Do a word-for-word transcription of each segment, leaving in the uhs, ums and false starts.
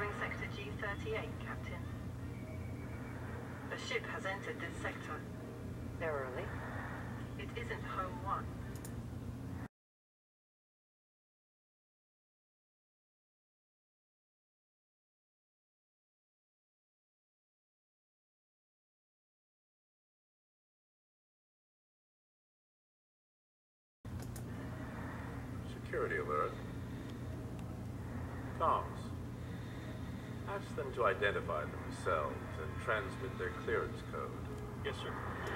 Entering Sector G thirty-eight, Captain. The ship has entered this sector. They're early. It isn't Home One. Security alert. Comms. Ask them to identify themselves and transmit their clearance code. Yes, sir.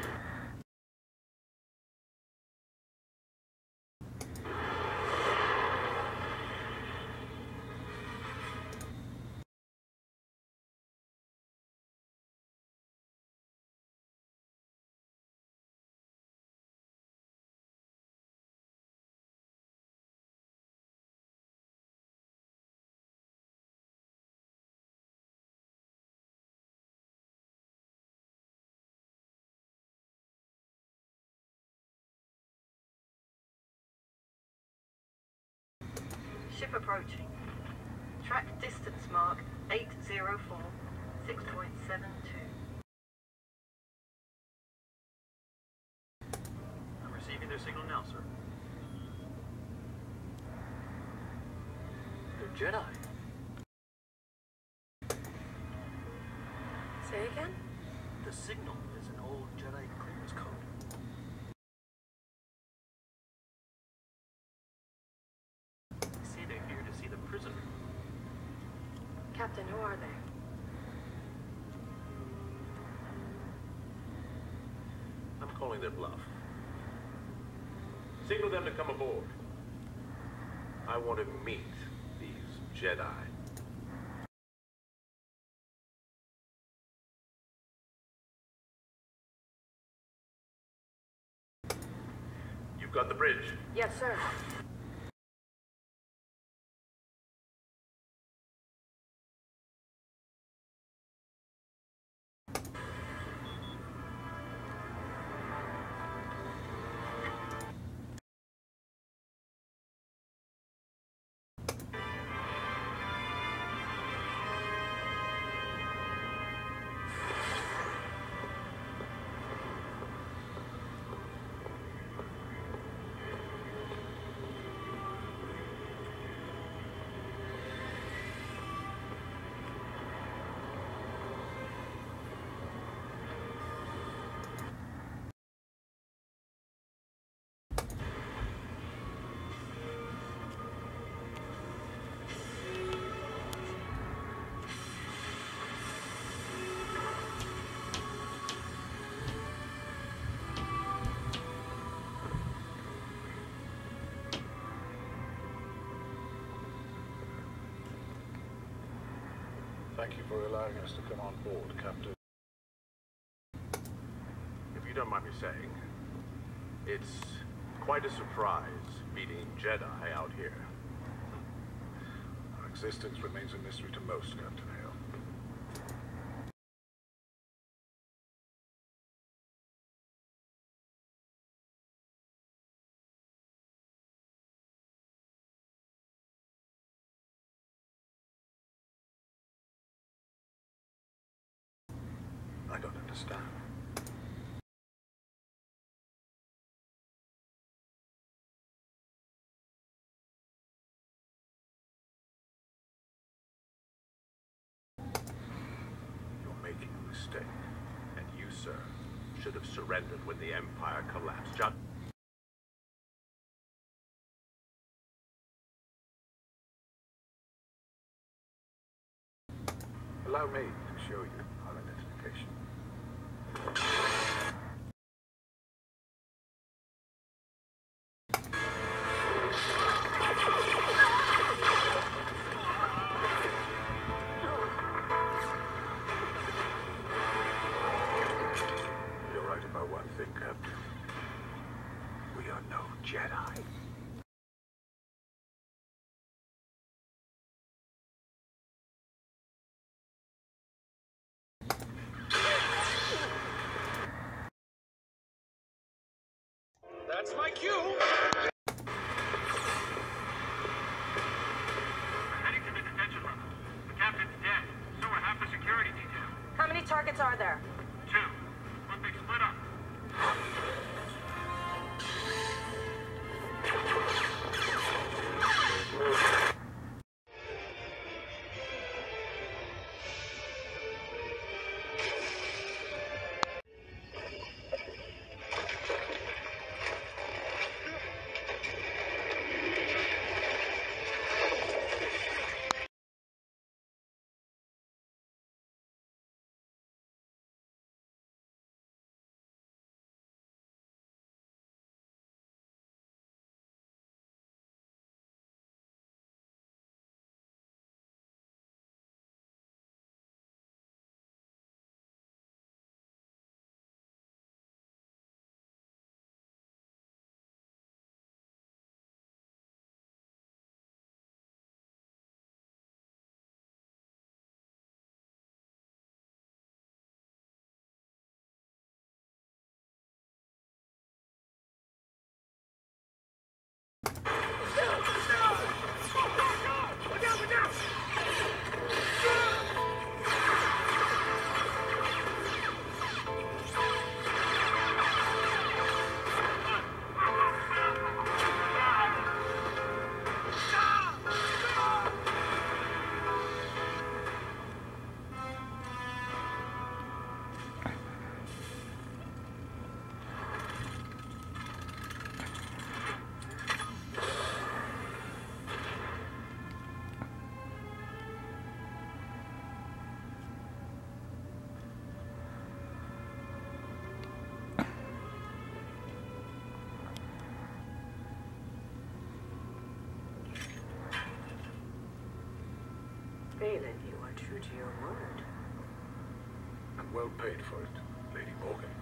Ship approaching. Track distance mark eight zero four, six point seven two. I'm receiving their signal now, sir. They're Jedi. Say again? The signal is an old Jedi clearance code. Say they're here to see the prisoner. Captain, who are they? I'm calling their bluff. Signal them to come aboard. I want to meet these Jedi. You've got the bridge. Yes, sir. Thank you for allowing us to come on board, Captain. If you don't mind me saying, it's quite a surprise meeting Jedi out here. Our existence remains a mystery to most, Captain Hale. I don't understand. You're making a mistake. And you, sir, should have surrendered when the Empire collapsed. Just Allow me to show you our identification. You're right about one thing, Captain. We are no Jedi. That's my cue! Heading to the detention room. The captain's dead. there. Two. One big split up. Balin, you are true to your word. And well paid for it, Lady Morgan.